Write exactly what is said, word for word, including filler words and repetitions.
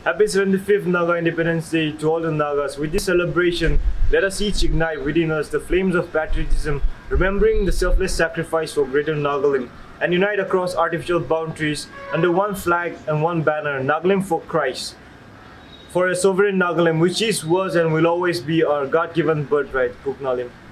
Happy seventy-fifth Naga Independence Day to all the Nagas. With this celebration, let us each ignite within us the flames of patriotism, remembering the selfless sacrifice for greater Nagaland, and unite across artificial boundaries under one flag and one banner, Nagaland for Christ. For a sovereign Nagaland, which is, was, and will always be our God-given birthright, Ukhrul.